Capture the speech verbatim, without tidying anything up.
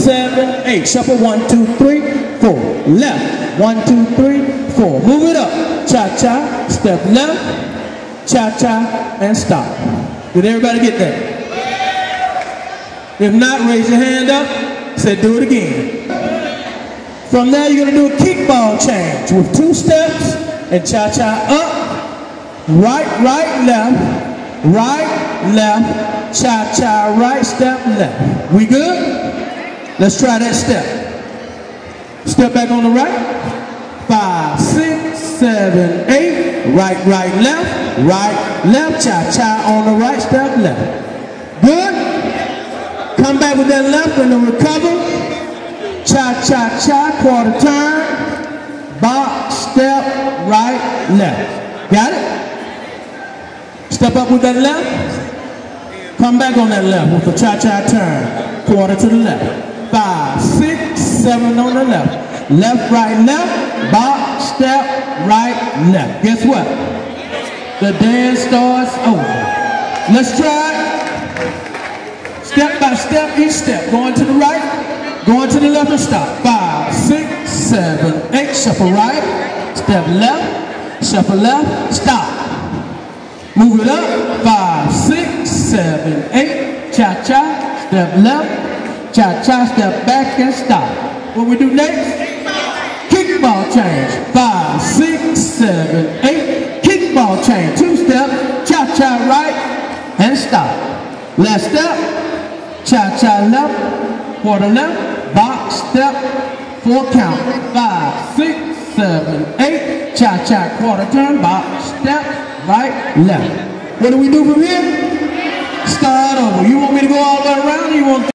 seven, eight. Shuffle one, two, three, four. Left. One, two, three, four. Move it up. Cha-cha. Step left. Cha-cha. And stop. Did everybody get that? If not, raise your hand up. Say do it again. From there, you're going to do a kickball change with two steps and cha-cha up. Right, right, left. Right, left, cha-cha, right, step, left. We good? Let's try that step. Step back on the right. Five, six, seven, eight. Right, right, left. Right, left, cha-cha on the right, step, left. Good? Come back with that left and then recover. Cha-cha-cha, quarter turn. Box, step, right, left. Got it? Step up with that left. Come back on that left with a cha-cha turn. Quarter to the left. Five, six, seven on the left. Left, right, left. Box, step, right, left. Guess what? The dance starts over. Let's try it. Step by step, each step. Going to the right, going to the left and stop. Five, six, seven, eight. Shuffle right. Step left. Shuffle left. Stop. Move it up, five, six, seven, eight, cha-cha, step left, cha-cha, step back and stop. What we do next? Kickball change, five, six, seven, eight, kickball change, two step, cha-cha right and stop. Last step, cha-cha left, quarter left, box step, four count, five, six, seven, eight, cha-cha, quarter turn, box step, right, left. What do we do from here? Start over. You want me to go all the way around or you want